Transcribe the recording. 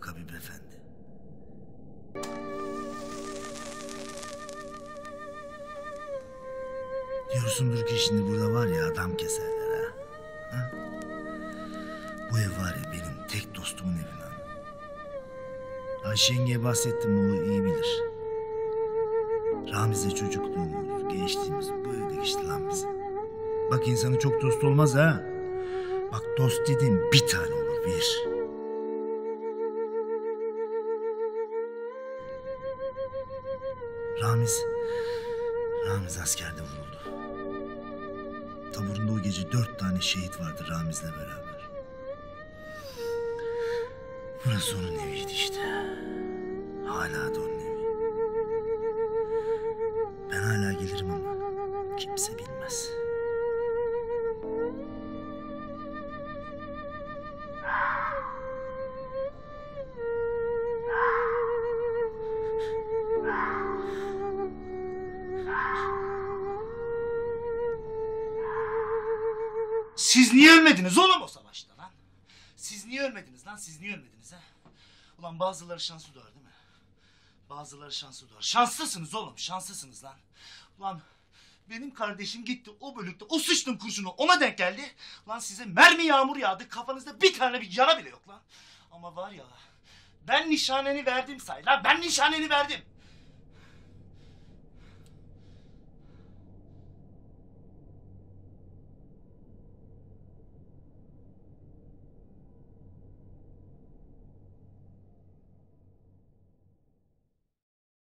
bak Habib Efendi. Diyorsundur ki şimdi burada var ya adam keserler ha? Bu ev var ya benim tek dostumun evi lan. Ayşe yengeye bahsettim, o iyi bilir. Ramiz'le çocukluğumuz, gençliğimiz böyle geçti lan bizim. Bak insanın çok dost olmaz ha. Bak dost dediğin bir tane olur, bir. Ramiz askerde vuruldu. Taburunda o gece 4 tane şehit vardı Ramiz'le beraber. Burası onun eviydi işte. Hala da onun evi. Ben hala gelirim ama kimse bilmez. Siz niye ölmediniz oğlum o savaşta lan? Siz niye ölmediniz lan? Siz niye ölmediniz ha? Ulan bazıları şanslı doğar değil mi? Bazıları şanslı doğar. Şanslısınız oğlum, şanslısınız lan. Ulan benim kardeşim gitti o bölükte, o sıçtım kurşunu ona denk geldi. Lan size mermi yağmur yağdı, kafanızda bir tane bir yara bile yok lan. Ama var ya, ben nişaneni verdim say lan, ben nişaneni verdim.